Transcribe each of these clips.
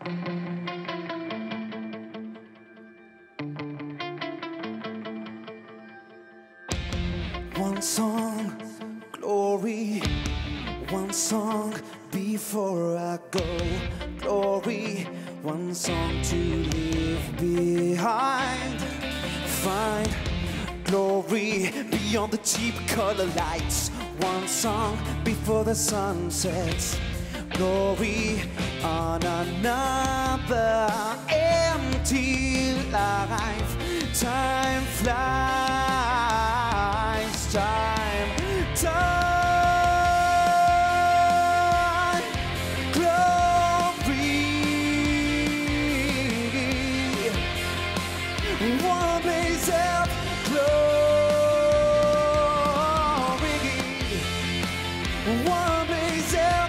One song, glory. One song before I go, glory. One song to leave behind. Find glory beyond the cheap color lights. One song before the sun sets. Glory on another empty life. Time flies, time. Glory. One blaze of glory. One blaze of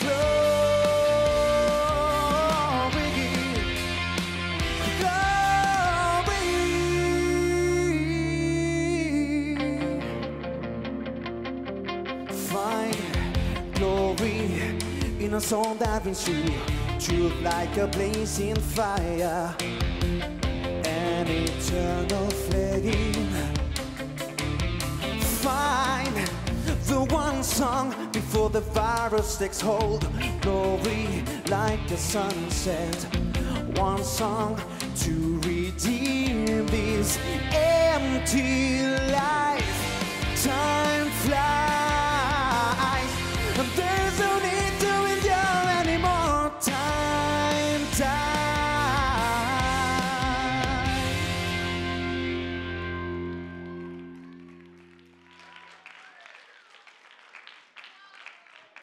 glory in a song that brings truth like a blazing fire, an eternal flame. Find the one song before the virus takes hold, glory like the sunset. One song to redeem this empty life. Time flies.